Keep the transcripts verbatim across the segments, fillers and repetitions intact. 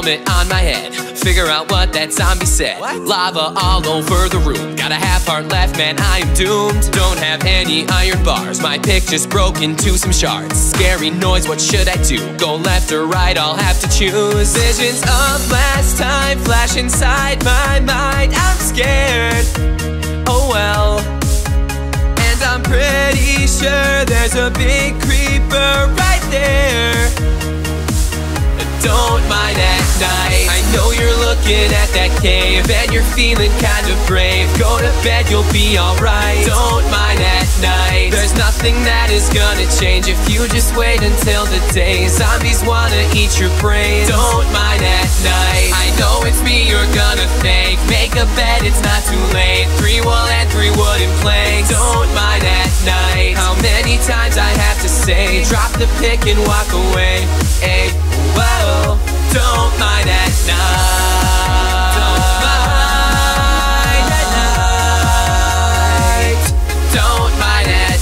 helmet on my head, figure out what that zombie said. What? Lava all over the room, got a half heart left, man, I am doomed. Don't have any iron bars, my pick just broke into some shards. Scary noise, what should I do? Go left or right, I'll have to choose. Visions of last time flash inside my mind, I'm scared, oh well. And I'm pretty sure there's a big creeper right there. Don't mind at night, I know you're looking at that cave and you're feeling kind of brave. Go to bed, you'll be alright. Don't mind at night, there's nothing that is gonna change if you just wait until the day. Zombies wanna eat your brains. Don't mind at night, I know it's me you're gonna thank. Make a bed, it's not too late. Three wool and three wooden planks. Don't mind at night, how many times I have to say, drop the pick and walk away. Hey, whoa, don't mind at night. Don't mind at night. Don't mind at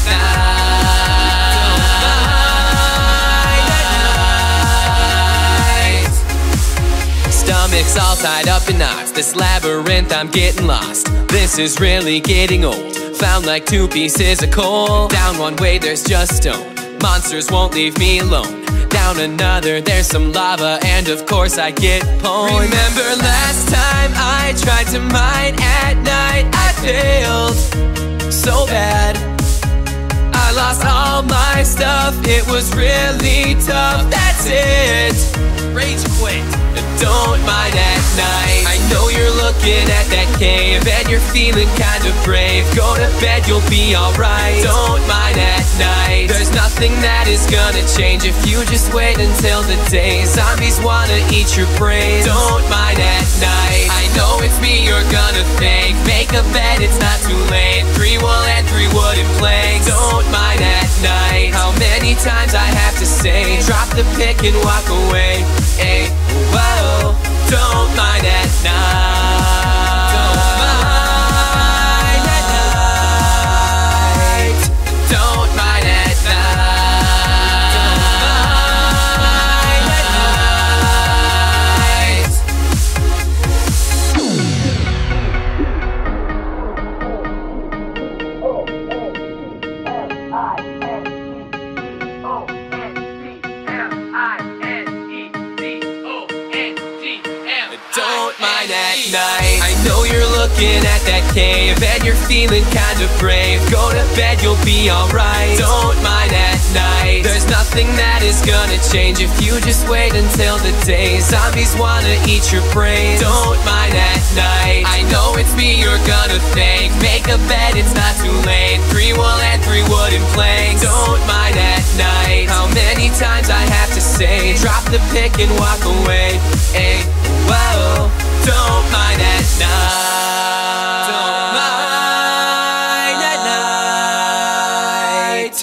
night. Stomach's all tied up in knots. This labyrinth, I'm getting lost. This is really getting old. Found like two pieces of coal. Down one way, there's just stone. Monsters won't leave me alone. Down another, there's some lava, and of course I get pwned. Remember last time I tried to mine at night, I failed so bad. I lost all my stuff, it was really tough, that's it. Rage quit. Don't mind at night, I know you're looking at that cave and you're feeling kind of brave. Go to bed, you'll be alright. Don't mind at night, there's nothing that is gonna change if you just wait until the day. Zombies wanna eat your brains. Don't mind at night, I know it's me you're gonna thank. Make a bed, it's not too late. Three wool and three wooden planks. Don't mind at night, how many times I have to say, drop the pick and walk away. Hey, whoa, don't mind at night. Don't mind at night. Don't mind at night. Don't mind at night, I know you're looking at that cave and you're feeling kind of brave. Go to bed, you'll be alright. Don't mind at night, there's nothing that is gonna change if you just wait until the day. Zombies wanna eat your brains. Don't mind at night, I know it's me you're gonna thank. Make a bed, it's not too late. Three wool and three wooden planks. Don't mind at night, how many times I have to say, drop the pick and walk away. Hey, whoa, don't mind at night. Don't mind at night.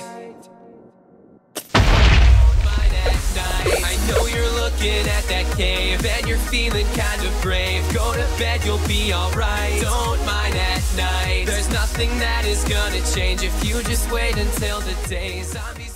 Don't mind at night, I know you're looking at that cave and you're feeling kind of brave. Go to bed, you'll be alright. Don't mind at night, there's nothing that is gonna change if you just wait until the day. Zombies